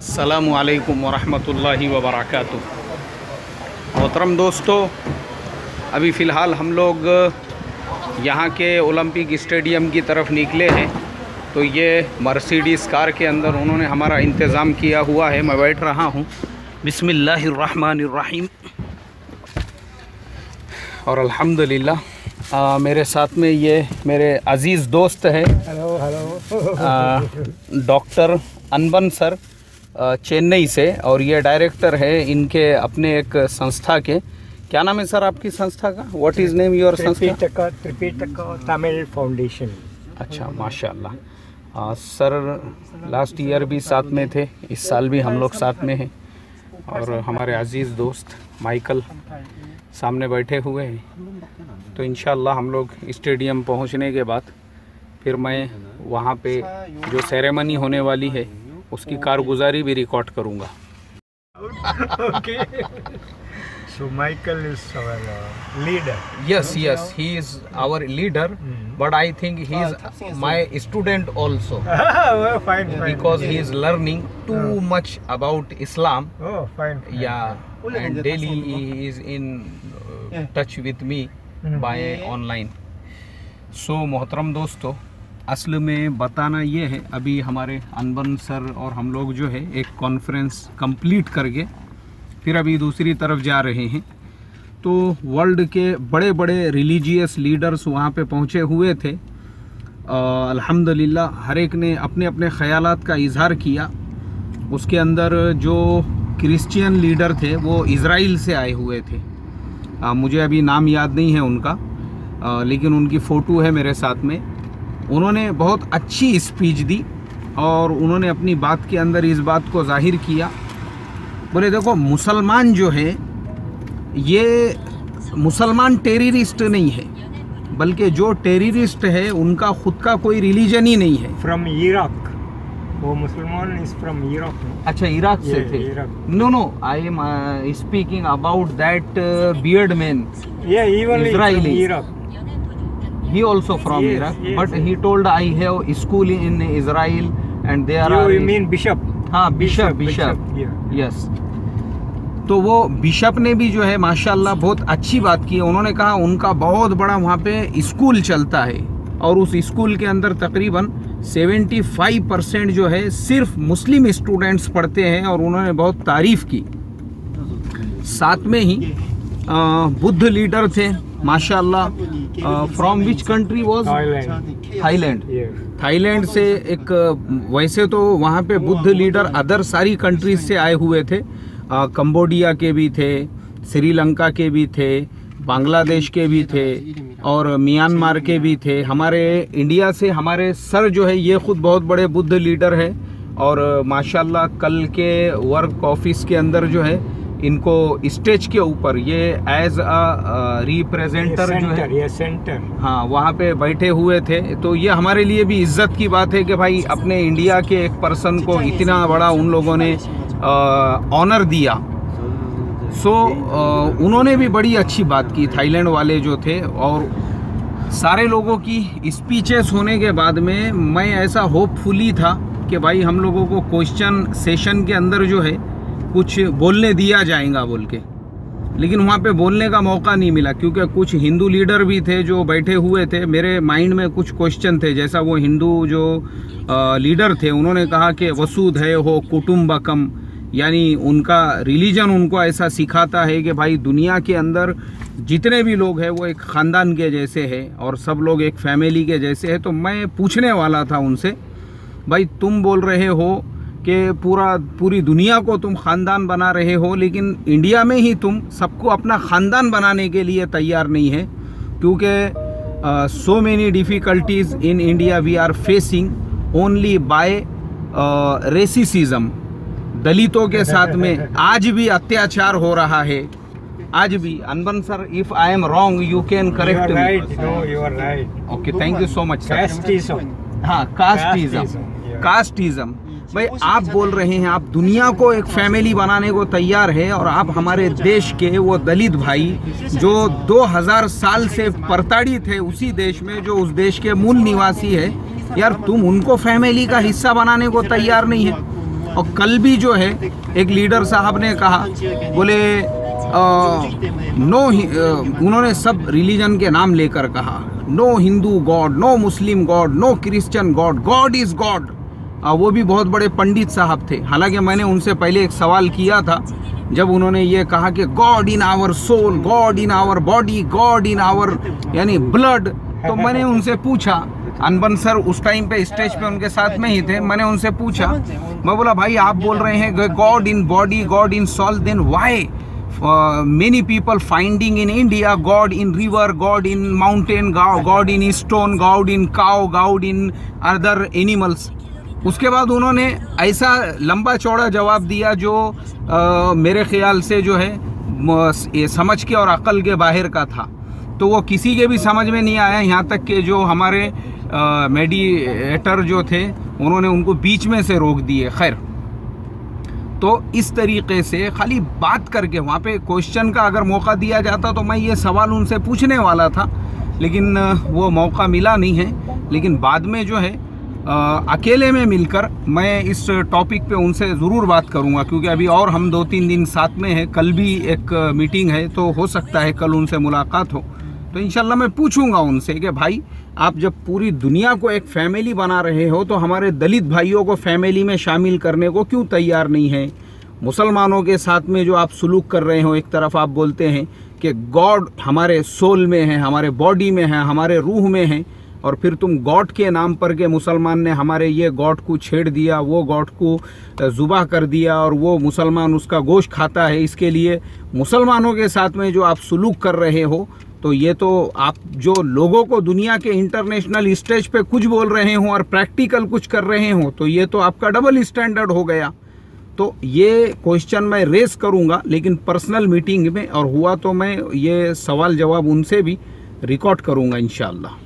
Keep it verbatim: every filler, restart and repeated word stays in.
अस्सलामु अलैकुम वरहमतुल्लाहि वबरकातुह। मोहतरम दोस्तों, अभी फ़िलहाल हम लोग यहाँ के ओलंपिक स्टेडियम की तरफ निकले हैं। तो ये मर्सिडीज़ कार के अंदर उन्होंने हमारा इंतज़ाम किया हुआ है। मैं बैठ रहा हूँ। बिस्मिल्लाहिर्रहमानिर्रहीम। और अल्हम्दुलिल्लाह आ, मेरे साथ में ये मेरे अज़ीज़ दोस्त हैं। Hello hello doctor Anban sir Chennai से, और ये डायरेक्टर है इनके अपने एक संस्था के। क्या नाम है सर आपकी संस्था का? व्हाट इज़ नेम योर संस्था? त्रिपिटका तमिल फाउंडेशन। अच्छा, माशाल्लाह। आ, सर लास्ट ईयर भी साथ में थे, इस साल भी हम लोग साथ में हैं। और हमारे अजीज़ दोस्त माइकल सामने बैठे हुए हैं। तो इंशाल्लाह हम लोग स्टेडियम पहुंचने के बाद फिर मैं वहां पे जो सेरेमनी होने वाली है उसकी कारगुजारी भी रिकॉर्ड करूंगा। Okay. So Michael is our uh, leader. Yes, yes, he is our leader, Mm. but I think he is my student also Oh, fine, fine. because he is learning too Oh. much about Islam. Oh, fine. fine. Yeah, and daily he is in uh, touch with me Mm. by online. So मोहतरम दोस्तों, असल में बताना ये है, अभी हमारे अनबन सर और हम लोग जो है एक कॉन्फ्रेंस कंप्लीट करके फिर अभी दूसरी तरफ जा रहे हैं। तो वर्ल्ड के बड़े बड़े रिलीजियस लीडर्स वहाँ पे पहुँचे हुए थे। अल्हम्दुलिल्लाह हर एक ने अपने अपने ख़यालात का इजहार किया। उसके अंदर जो क्रिश्चियन लीडर थे वो इज़राइल से आए हुए थे। आ, मुझे अभी नाम याद नहीं है उनका, आ, लेकिन उनकी फ़ोटो है मेरे साथ में। उन्होंने बहुत अच्छी स्पीच दी और उन्होंने अपनी बात के अंदर इस बात को जाहिर किया। बोले देखो, मुसलमान जो है ये मुसलमान टेररिस्ट नहीं है, बल्कि जो टेररिस्ट है उनका खुद का कोई रिलीजन ही नहीं है। From Iraq. वो मुसलमान is from Iraq. अच्छा, इराक से Yeah, थे? Iraq. No no, I am speaking about that beard man. Yeah, even Israeli. from Iraq. He also from Yes, Iraq, yes, but yes. he told I have school in Israel and there You are mean bishop? हाँ, bishop bishop Yeah. Yes. तो वो bishop ने भी जो है माशाल्लाह बहुत अच्छी बात की है। उन्होंने कहा उनका बहुत बड़ा वहाँ पे स्कूल चलता है और उस स्कूल के अंदर तकरीबन पचहत्तर परसेंट जो है सिर्फ मुस्लिम स्टूडेंट्स पढ़ते हैं, और उन्होंने बहुत तारीफ़ की। साथ में ही आ, बुद्ध लीडर थे माशाल्लाह। From which country was? Thailand. Thailand. Yeah. Thailand से एक, वैसे तो वहाँ पे बुद्ध लीडर अदर सारी कंट्रीज से आए हुए थे। कंबोडिया के भी थे, श्रीलंका के भी थे, बांग्लादेश के भी थे और म्यांमार के भी थे। हमारे इंडिया से हमारे सर जो है ये खुद बहुत बड़े बुद्ध लीडर है। और माशाल्लाह कल के वर्क ऑफिस के अंदर जो है इनको स्टेज के ऊपर ये एज अ रिप्रेजेंटर जो है, ये सेंटर, हाँ, वहाँ पे बैठे हुए थे। तो ये हमारे लिए भी इज्जत की बात है कि भाई अपने इंडिया के एक पर्सन को इतना बड़ा उन लोगों ने ऑनर दिया। सो उन्होंने भी बड़ी अच्छी बात की, थाईलैंड वाले जो थे। और सारे लोगों की स्पीचेस होने के बाद में मैं ऐसा होपफुली था कि भाई हम लोगों को क्वेश्चन सेशन के अंदर जो है कुछ बोलने दिया जाएगा बोल के, लेकिन वहाँ पे बोलने का मौका नहीं मिला क्योंकि कुछ हिंदू लीडर भी थे जो बैठे हुए थे। मेरे माइंड में कुछ क्वेश्चन थे, जैसा वो हिंदू जो आ, लीडर थे उन्होंने कहा कि वसुधैव हो कुटुम्बकम, यानी उनका रिलीजन उनको ऐसा सिखाता है कि भाई दुनिया के अंदर जितने भी लोग हैं वो एक ख़ानदान के जैसे है और सब लोग एक फैमिली के जैसे है। तो मैं पूछने वाला था उनसे, भाई तुम बोल रहे हो कि पूरा पूरी दुनिया को तुम ख़ानदान बना रहे हो, लेकिन इंडिया में ही तुम सबको अपना ख़ानदान बनाने के लिए तैयार नहीं है, क्योंकि so many difficulties in India we are facing only by racism. दलितों के साथ में आज भी अत्याचार हो रहा है, आज भी। Anban sir, if I am wrong you can correct me. No, you are right. Okay, thank you so much sir. Casteism. हाँ, कास्टिज्म, yeah. कास्टिज्म। भाई आप बोल रहे हैं आप दुनिया को एक फैमिली बनाने को तैयार है, और आप हमारे देश के वो दलित भाई जो दो हज़ार साल से प्रताड़ित है उसी देश में, जो उस देश के मूल निवासी है, यार तुम उनको फैमिली का हिस्सा बनाने को तैयार नहीं है। और कल भी जो है एक लीडर साहब ने कहा, बोले नो, उन्होंने सब रिलीजन के नाम लेकर कहा, no Hindu god, no Muslim god, no Christian god, god is god. वो भी बहुत बड़े पंडित साहब थे। हालांकि मैंने उनसे पहले एक सवाल किया था जब उन्होंने ये कहा कि god in our soul, god in our body, god in our यानी ब्लड। तो मैंने उनसे पूछा, अनबन सर उस टाइम पे स्टेज पे उनके साथ में ही थे, मैंने उनसे पूछा, मैं बोला भाई आप बोल रहे हैं god in body, god in soul, then why many people finding in India god in river, god in mountain, god in stone, god in cow, god in other animals. उसके बाद उन्होंने ऐसा लंबा चौड़ा जवाब दिया जो आ, मेरे ख्याल से जो है ये समझ के और अक्ल के बाहर का था। तो वो किसी के भी समझ में नहीं आया, यहाँ तक कि जो हमारे मेडिएटर जो थे उन्होंने उनको बीच में से रोक दिए। खैर, तो इस तरीके से खाली बात करके वहाँ पे क्वेश्चन का अगर मौका दिया जाता तो मैं ये सवाल उनसे पूछने वाला था, लेकिन वो मौका मिला नहीं है। लेकिन बाद में जो है आ, अकेले में मिलकर मैं इस टॉपिक पे उनसे ज़रूर बात करूंगा, क्योंकि अभी और हम दो तीन दिन साथ में हैं, कल भी एक मीटिंग है, तो हो सकता है कल उनसे मुलाकात हो। तो इंशाल्लाह मैं पूछूंगा उनसे कि भाई आप जब पूरी दुनिया को एक फैमिली बना रहे हो तो हमारे दलित भाइयों को फैमिली में शामिल करने को क्यों तैयार नहीं है? मुसलमानों के साथ में जो आप सलूक कर रहे हो, एक तरफ आप बोलते हैं कि गॉड हमारे सोल में है, हमारे बॉडी में है, हमारे रूह में है, और फिर तुम गॉड के नाम पर के मुसलमान ने हमारे ये गॉड को छेड़ दिया, वो गॉड को जुबा कर दिया और वो मुसलमान उसका गोश्त खाता है। इसके लिए मुसलमानों के साथ में जो आप सलूक कर रहे हो, तो ये तो आप जो लोगों को दुनिया के इंटरनेशनल स्टेज पे कुछ बोल रहे हो और प्रैक्टिकल कुछ कर रहे हो, तो ये तो आपका डबल स्टैंडर्ड हो गया। तो ये क्वेश्चन मैं रेस करूँगा, लेकिन पर्सनल मीटिंग में, और हुआ तो मैं ये सवाल जवाब उनसे भी रिकॉर्ड करूँगा इंशाअल्लाह।